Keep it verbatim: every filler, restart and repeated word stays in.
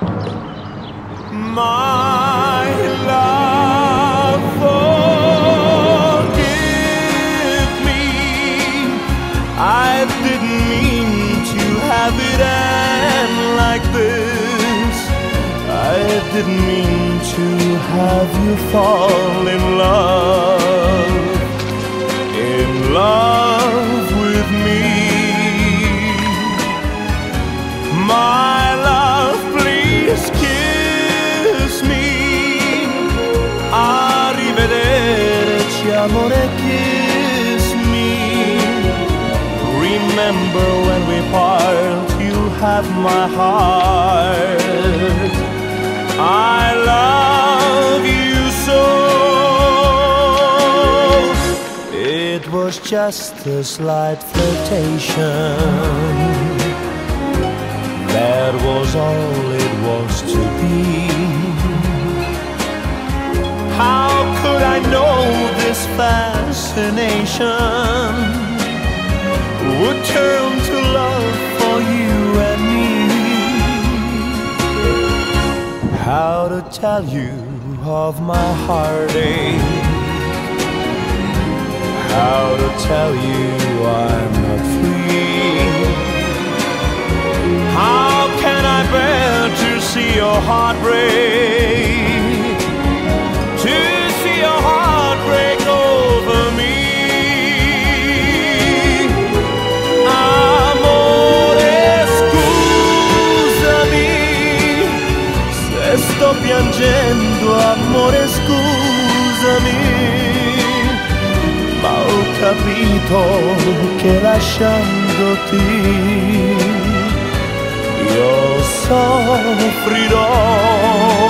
My love, forgive me. I didn't mean to have it end like this. I didn't mean to have you fall in love, in love with me. My love, please kiss me. Arrivederci, amore, kiss me. Remember when we part, you'll have my heart. I love you so. It was just a slight flirtation. That was all it was to be. How could I know this fascination would turn to love for you and me? How to tell you of my heartache? How to tell you I'm not free? How can I bear to see your heart break? To see your heart break over me? Amore, scusami se sto piangendo, amore, scusami, ma ho capito che lasciandoti io soffrirò.